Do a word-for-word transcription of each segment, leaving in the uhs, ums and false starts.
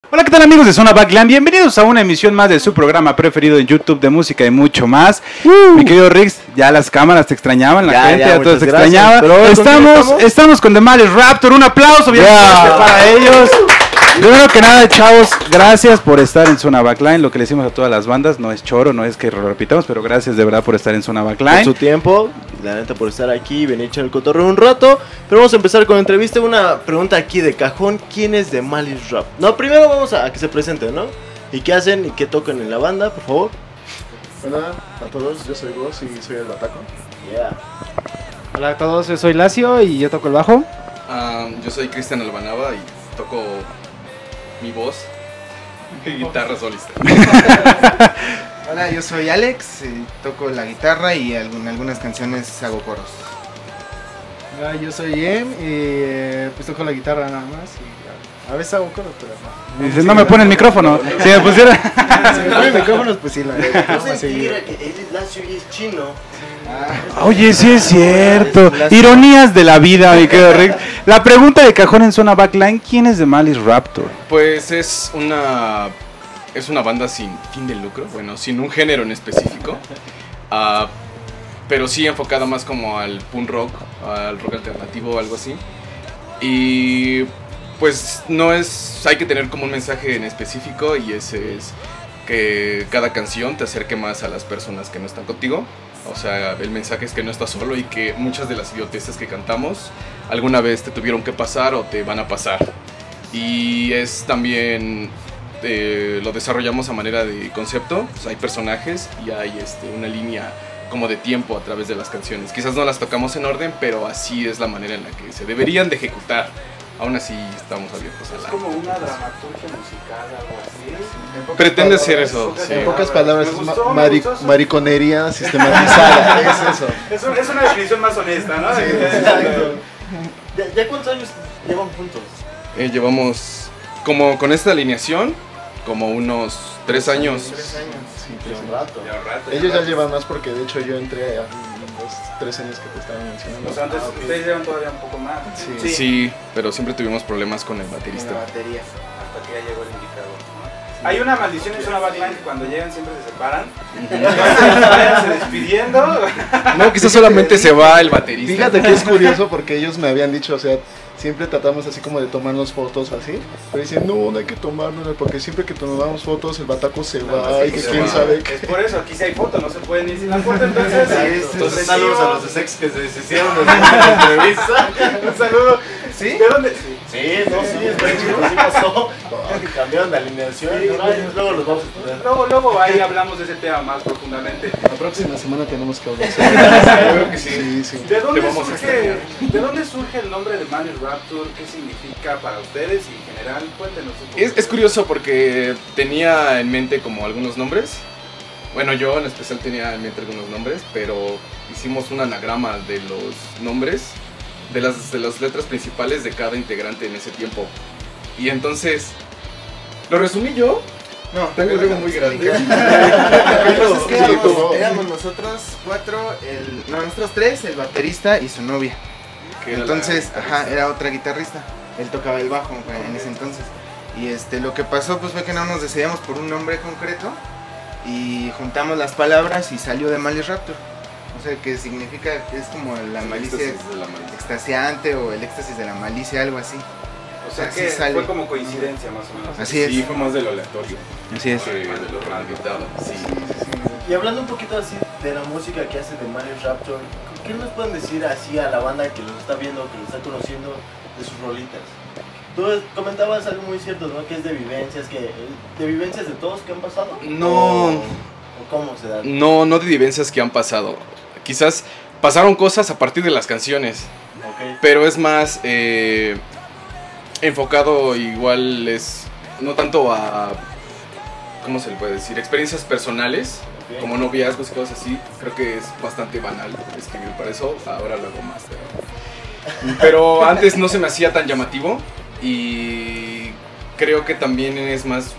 Hola, ¿qué tal amigos de Zona Backline? Bienvenidos a una emisión más de su programa preferido en YouTube de música y mucho más. Uh. Mi querido Rix, ya las cámaras te extrañaban, la ya, gente ya, ya todos te extrañaban. Estamos, estamos, estamos con The Malice Raptor, un aplauso bien fuerte para ellos. Primero que nada, chavos, gracias por estar en Zona Backline. Lo que le decimos a todas las bandas, no es choro, no es que lo repitamos, pero gracias de verdad por estar en Zona Backline. Por su tiempo, la neta por estar aquí, venir a echar el cotorreo un rato. Pero vamos a empezar con la entrevista. Una pregunta aquí de cajón: ¿quién es The Malice Rap? No, primero vamos a, a que se presenten, ¿no? ¿Y qué hacen y qué tocan en la banda, por favor? Hola a todos, yo soy Vos y soy el bataco. Yeah. Hola a todos, yo soy Lacio y yo toco el bajo. Um, yo soy Cristian Albanaba y toco mi voz y guitarra solista. Hola, yo soy Alex, y toco la guitarra y en algunas canciones hago coros. Hola, yo soy Em y eh, pues toco la guitarra nada más y a veces hago coros, pero no. Dice, no me pone el micrófono. Si me pusiera... si me pone el micrófono, pues sí. La no se mentira que él es Lacio y es chino. Ah, oye, sí es cierto. Ironías de la vida, mi querido Rick. La pregunta de cajón en Zona Backline: ¿quién es The Malice Raptor? Pues es una es una banda sin fin de lucro, bueno, sin un género en específico, uh, pero sí enfocada más como al punk rock, al rock alternativo o algo así. Y pues no es, hay que tener como un mensaje en específico, y ese es que cada canción te acerque más a las personas que no están contigo. O sea, el mensaje es que no estás solo y que muchas de las idioteces que cantamos alguna vez te tuvieron que pasar o te van a pasar. Y es también, eh, lo desarrollamos a manera de concepto. Pues hay personajes y hay este, una línea como de tiempo a través de las canciones. Quizás no las tocamos en orden, pero así es la manera en la que se deberían de ejecutar. Aún así estamos abiertos a la... Es como una dramaturgia musical, algo así. Pretende ser eso. Sí. En pocas palabras, es ma mari mariconería sistematizada. Es eso. Es, un, es una definición más honesta, ¿no? Sí, exacto. ¿Ya, ¿Ya cuántos años llevan juntos? Eh, llevamos, como con esta alineación, como unos tres años. Tres años. Sí, tres años. Rato. Ya, rato, Ellos ya ya llevan más porque de hecho yo entré a los tres años que te estaban mencionando. O sea, antes ah, okay. ustedes llevan todavía un poco más. Sí. Sí. sí, pero siempre tuvimos problemas con el En la baterista. batería. Hasta que ya llegó el indicador. Hay una maldición en Zona Backline que cuando llegan siempre se separan. Se vayan se despidiendo. No, quizás solamente se va el baterista. Fíjate que es curioso porque ellos me habían dicho, o sea, siempre tratamos así como de tomarnos fotos así, pero dicen, no, no hay que tomárnoslas porque siempre que tomamos fotos el bataco se va y que quién sabe qué. Es por eso, aquí sí hay foto, no se pueden ir sin la foto, entonces... Entonces, saludos a los de Sex que se deshicieron de la entrevista. Un saludo. ¿Sí? ¿De dónde? Sí. Sí, no, sí, es muy chido, sí pasó. Cambiaron de alineación. Sí, no, sí. luego los vamos a estudiar. Luego, luego ahí hablamos de ese tema más profundamente. La próxima semana tenemos que hablar. Creo que sí. Sí, sí. ¿De dónde, Te vamos a surge, ¿De dónde surge el nombre de Malice Raptor? ¿Qué significa para ustedes y en general? Cuéntenos un poco. Es, es curioso porque tenía en mente como algunos nombres. Bueno, yo en especial tenía en mente algunos nombres, pero hicimos un anagrama de los nombres, de las, de las letras principales de cada integrante en ese tiempo. Y entonces, lo resumí yo. No, Tengo un ego muy grande. Entonces, ¿qué Sí, éramos? como- Éramos nosotros cuatro, el, no, nosotros tres, el baterista y su novia. Que era Entonces, la- ajá, era otra guitarrista. Él tocaba el bajo en ese entonces. Y este, lo que pasó pues fue que no nos decidíamos por un nombre concreto y juntamos las palabras y salió de Malice Raptor. O sea, que significa que es como la el malicia éxtasis de la malicia. extasiante o el éxtasis de la malicia, algo así. O sea así que sale. fue como coincidencia más o menos. Así es. Sí, fue más de lo aleatorio. Así es. Que de lo premeditado. Sí. Y hablando un poquito así de la música que hace de Malice Raptor, ¿qué nos pueden decir así a la banda que los está viendo, que los está conociendo de sus rolitas? Tú comentabas algo muy cierto, ¿no? Que es de vivencias, que de vivencias de todos que han pasado. No. ¿O, o cómo se da? No, no de vivencias que han pasado. Quizás pasaron cosas a partir de las canciones, Okay. pero es más eh, enfocado igual, es no tanto a, ¿cómo se le puede decir? Experiencias personales, Okay. como noviazgos y cosas así. Creo que es bastante banal escribir para eso, ahora lo hago más. Pero, pero antes no se me hacía tan llamativo y creo que también es más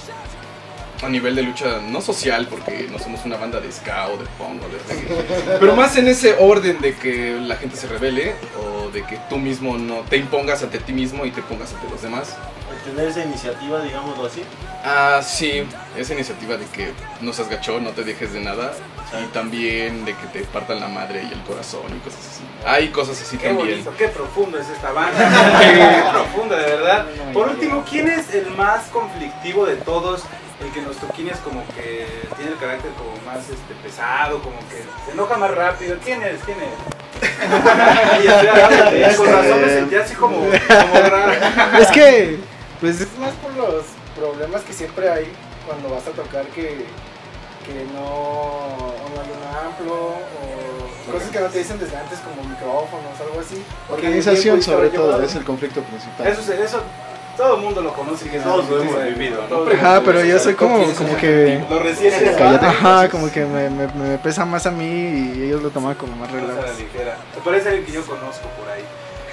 a nivel de lucha, no social, porque no somos una banda de ska o de punk o de reggae, pero más en ese orden de que la gente se rebele o de que tú mismo no te impongas ante ti mismo y te pongas ante los demás. tener esa iniciativa, digámoslo así? Ah, sí, esa iniciativa de que no seas gacho, no te dejes de nada. Y también de que te partan la madre y el corazón y cosas así. Hay cosas así Qué también. bonito, qué profundo es esta banda. Qué profunda, de verdad. Por último, ¿quién es el más conflictivo de todos? El que nos toquines como que tiene el carácter como más este, pesado, como que se enoja más rápido. ¿Quién es? ¿Quién es? Y así, con razón me sentí así como, como raro. Es que, pues es más por los problemas que siempre hay cuando vas a tocar que, que no, no hay un amplo o cosas que no te dicen desde antes como micrófonos, algo así. Organización sobre todo es el conflicto principal. Eso, eso todo el mundo lo conoce, que todos lo hemos vivido, ¿no? Ajá, pero yo soy como, como que... Lo recién Ajá, como que me, me, me pesa más a mí y ellos lo toman como más relax. ¿Te parece alguien que yo conozco por ahí?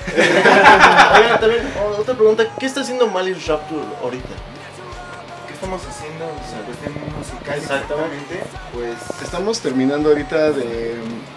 Oigan, también, otra pregunta, ¿qué está haciendo Malice Rapture ahorita? ¿Qué estamos haciendo? O sea, cuestión musical Exactamente. Pues Estamos terminando ahorita de,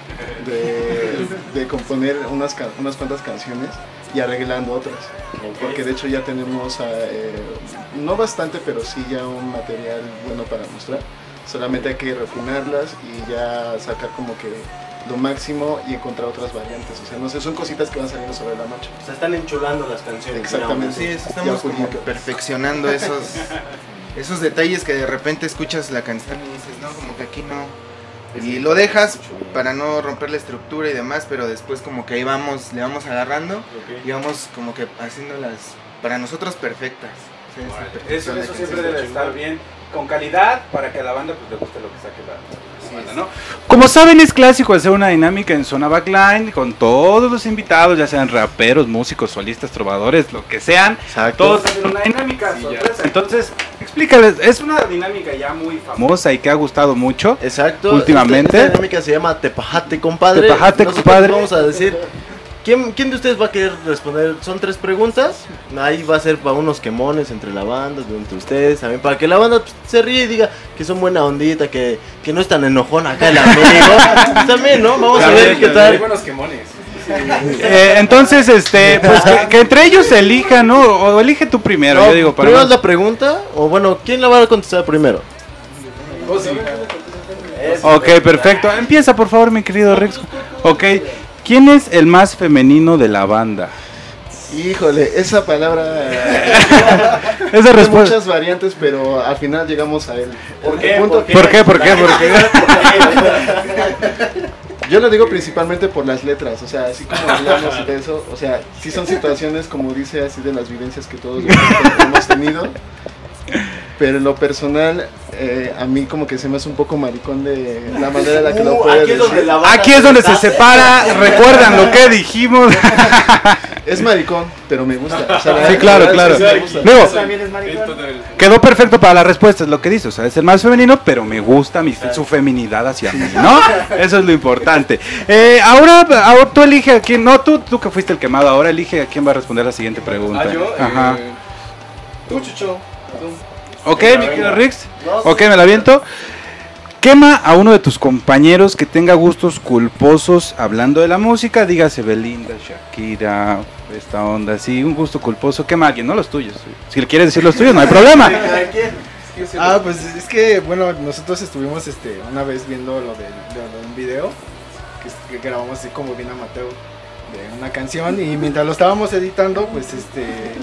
de, de componer unas, ca- unas cuantas canciones y arreglando otras. Porque de hecho ya tenemos, eh, no bastante, pero sí ya un material bueno para mostrar. Solamente hay que refinarlas y ya sacar como que lo máximo y encontrar otras variantes. O sea, no sé, son cositas que van saliendo sobre la marcha. Se están enchulando las canciones. Exactamente. sí, eso Ya estamos como pulido. perfeccionando esos esos detalles que de repente escuchas la canción y dices, no, como que aquí no. Y lo dejas para no romper la estructura y demás, pero después como que ahí vamos, le vamos agarrando y vamos como que haciéndolas para nosotros perfectas. Sí, sí, Vale, perfección Eso, la eso canción. siempre debe estar bien, con calidad, para que a la banda pues, le guste lo que saque la, la banda, ¿no? Como saben, es clásico hacer una dinámica en Zona Backline con todos los invitados, ya sean raperos, músicos, solistas, trovadores, lo que sean. Exacto. Todos hacen una dinámica Sí, sorpresa. Entonces, explícales, es una dinámica ya muy famosa y que ha gustado mucho. Exacto. Últimamente. Esta, esta dinámica se llama Tepajate, compadre. Tepajate, Nosotros compadre. Vamos a decir, ¿quién, ¿quién de ustedes va a querer responder? Son tres preguntas. Ahí va a ser para unos quemones entre la banda, entre ustedes también, para que la banda pues, se ríe y diga que son buena ondita, que, que no es tan enojón acá el amigo. Pues, también, ¿no? Vamos a ver qué Hay tal. buenos quemones. Eh, entonces, este, pues que, que entre ellos se elijan, ¿no? O elige tú primero, No, yo digo, para primero no- la pregunta, o bueno, ¿quién la va a contestar primero? Ok, perfecto. Empieza, por favor, mi querido Rex. Ok, ¿quién es el más femenino de la banda? Híjole, esa palabra Esa tiene respuesta. muchas variantes, pero al final llegamos a él. ¿Por qué? El punto- ¿Por qué? ¿Por qué? ¿Por qué? Yo lo digo principalmente por las letras, o sea, así como hablamos de eso, o sea, sí son situaciones, como dice, así de las vivencias que todos hemos tenido, pero en lo personal, eh, a mí como que se me hace un poco maricón de la manera en la que lo Uh, puede aquí es donde decir. la banda Aquí es donde se está. separa. ¿Recuerdan lo que dijimos? Es maricón, pero me gusta. O sea, la Sí, verdad, claro, sí, claro. sí me gusta. Luego, También es maricón. quedó perfecto para la respuesta, es lo que dice. O sea, es el más femenino, pero me gusta mi, fe- su feminidad hacia mí, ¿no? Eso es lo importante. Eh, ahora, ahora tú elige a quién. No, tú, tú que fuiste el quemado, ahora elige a quién va a responder la siguiente pregunta. Ah, yo. Ajá. Eh, tú, Chucho. Ok, mi querido Rix. Ok, me la aviento. Quema a uno de tus compañeros que tenga gustos culposos hablando de la música, dígase Belinda, Shakira, esta onda así, un gusto culposo, quema a alguien, no los tuyos. Si le quieres decir los tuyos, no hay problema. Ah, pues es que, bueno, nosotros estuvimos este una vez viendo lo de, de- de un video que, que grabamos así como bien amateur de una canción y mientras lo estábamos editando, pues este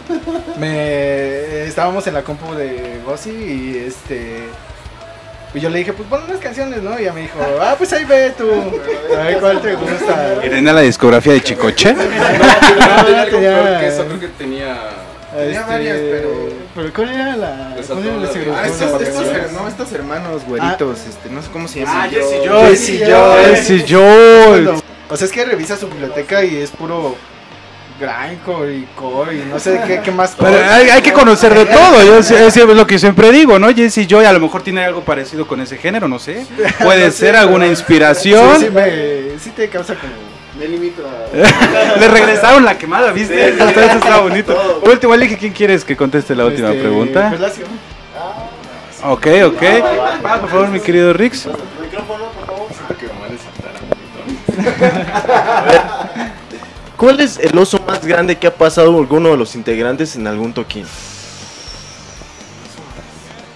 me estábamos en la compu de Gossi y este y yo le dije, pues pon unas canciones, ¿no? Y ella me dijo, ah, pues ahí ve tú, a ver cuál te gusta. ¿Y tenía la discografía de Chicoche? No, Tenía algo tenía- peor que eso, creo que tenía. Tenía varias, pero- pero ¿cuál era la? Les ¿Cuál era la saltó la- Ah, segunda? estos, estos, Vacaciones. no, estos hermanos güeritos, este, no sé cómo se llaman. Ah, Jesse Jesse Joy. Joy. Jesse Joy. O sea, es que revisa su biblioteca y es puro grindcore y core y no sé qué, qué más. Pero hay, hay que conocer de todo, yo, sí- es lo que siempre digo, ¿no? Jesse Joy a lo mejor tiene algo parecido con ese género, no sé. Puede No sé, ser alguna pero- inspiración. Sí, sí, me, sí te causa como... Me limito a... Le regresaron la quemada, ¿viste? Eso está bonito. Por último, elige quién quieres que conteste la última este, pregunta. Pelacio. Ok, ok. Va, por favor, mi querido Rix. Micrófono, por favor. Que nomás le saltara. ¿Cuál es el oso más grande que ha pasado alguno de los integrantes en algún toquín?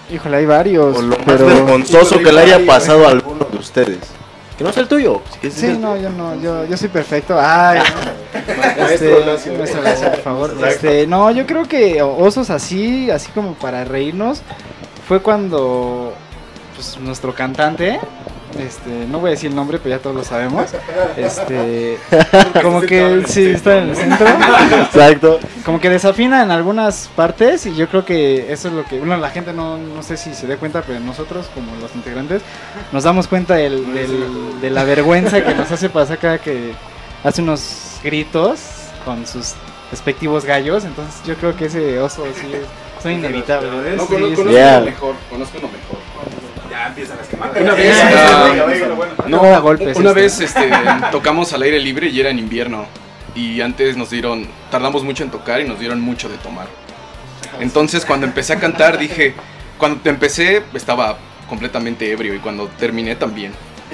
Híjole, hay varios. O lo pero... más vergonzoso que le haya pasado a alguno de ustedes. Que no sea el tuyo. Si sí, no, yo no, yo, yo soy perfecto. Ay, no. Este, maestro Lacio, por favor. Este, no, yo creo que osos así, así como para reírnos, fue cuando pues, nuestro cantante, este, no voy a decir el nombre, pero ya todos lo sabemos, este, como que sí está en el centro, exacto, como que desafina en algunas partes y yo creo que eso es lo que, bueno, la gente no, no sé si se dé cuenta, pero nosotros como los integrantes nos damos cuenta del, del, de la vergüenza que nos hace pasar cada que hace unos gritos con sus respectivos gallos, entonces yo creo que ese oso sí es inevitable. No, sí, conozco, sí. conozco Yeah. uno mejor, conozco uno mejor. Ya empiezan las quemadas. Una vez, uh, no, No, golpes, una este. vez este, tocamos al aire libre y era en invierno. Y antes nos dieron, tardamos mucho en tocar y nos dieron mucho de tomar. Entonces cuando empecé a cantar dije, cuando empecé estaba completamente ebrio y cuando terminé también.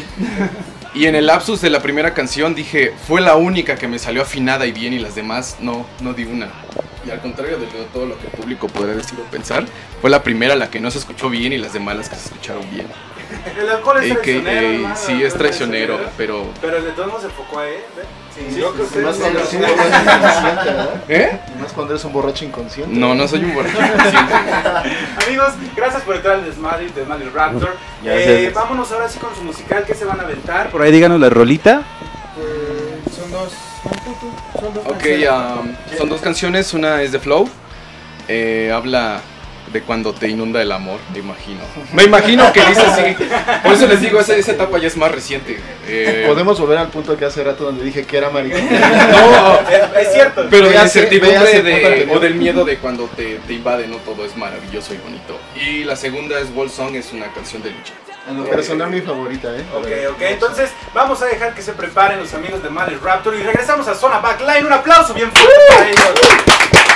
Y en el lapsus de la primera canción dije, fue la única que me salió afinada y bien y las demás no, no di una. Y al contrario de todo lo que el público podrá decir o pensar, fue la primera la que no se escuchó bien y las demás las que se escucharon bien. El alcohol es A K A, traicionero, hermano, sí, el es alcohol traicionero, pero... Pero de todos modos se enfocó a él, ¿ve? Sí, yo creo sí, que más ustedes cuando sí, eres un borracho inconsciente, ¿verdad? ¿Eh? Y más cuando eres un borracho inconsciente. No, no soy un borracho consciente. Amigos, gracias por entrar al Desmadre de Desmadre Raptor. Gracias. Eh, vámonos ahora sí con su musical, ¿qué se van a aventar? Por ahí díganos la rolita. Eh, son dos. Son dos Ok, canciones. um, son dos canciones, una es de Flow, eh, habla de cuando te inunda el amor, me imagino. Me imagino que dice así, por eso les digo, esa, esa etapa ya es más reciente. Eh, Podemos volver al punto que hace rato donde dije que era maricón. no, Es, es cierto. pero de la Véase- incertidumbre véase el de- punto anterior. o del miedo de cuando te, te invade, no todo es maravilloso y bonito. Y la segunda es Wall Song, es una canción de lucha. En lo personal mi favorita, ¿eh? A Ok, ver. ok, entonces vamos a dejar que se preparen los amigos de Malice Raptor y regresamos a Zona Backline. Un aplauso bien fuerte para ellos.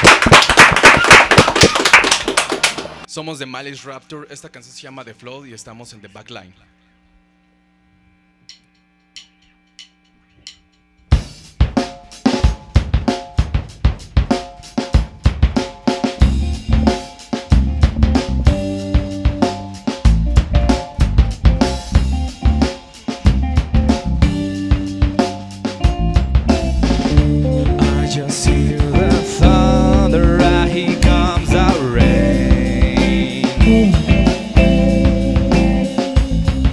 Somos de Malice Raptor, esta canción se llama The Flow y estamos en The Backline. I just hear the thunder, ah, here comes the rain.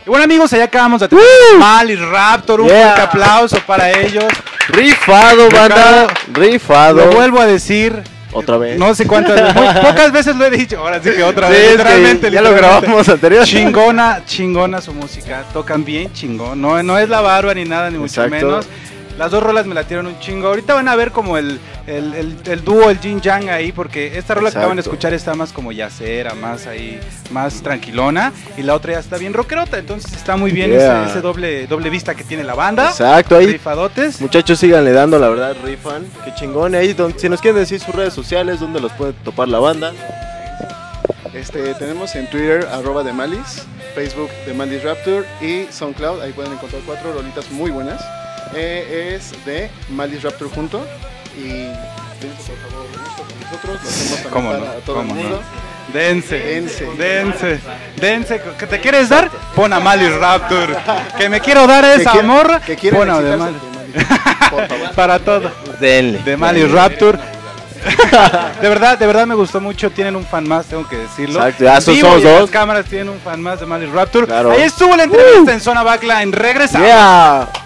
Y bueno, amigos, allá acabamos de tener uh, Malice Raptor, un yeah. fuerte aplauso para ellos. Rifado, banda, rifado. Lo vuelvo a decir. Otra vez. No sé cuántas, muy pocas veces lo he dicho. Ahora sí que otra sí, vez. Literalmente, que ya literalmente. Lo grabamos anterior. Chingona, chingona su música. Tocan bien chingón. No, no es la barba ni nada, ni mucho Exacto. menos. Las dos rolas me la tiraron un chingo. Ahorita van a ver como el, el, el, el dúo, el yin yang ahí, porque esta rola Exacto. que acaban de escuchar está más como yacera, más ahí, más tranquilona. Y la otra ya está bien rockerota, entonces está muy bien yeah. ese, ese doble, doble vista que tiene la banda. Exacto, ahí. Rifadotes. Muchachos, síganle dando, la verdad, rifan. Qué chingón. Ahí, donde, si nos quieren decir sus redes sociales, ¿dónde los puede topar la banda? Este, tenemos en Twitter, arroba de Malice, Facebook de Malice Raptor y SoundCloud. Ahí pueden encontrar cuatro rolitas muy buenas. Eh, es de Malice Raptor junto y dense por favor gusto con nosotros, lo hacemos también ¿Cómo para no? todo ¿Cómo el mundo. No? Dense, dense, dense, dense, ¿que te quieres dar? Pon a Malice Raptor. Que me quiero dar esa que morra, que pon a de Malice. Para todo. Denle. De Malice Raptor. De verdad, de verdad me gustó mucho. Tienen un fan más, tengo que decirlo. Exacto, ya son dos. Las cámaras tienen un fan más de Malice Raptor. Claro. Ahí estuvo la entrevista uh. en Zona Backline. Regresamos. Yeah.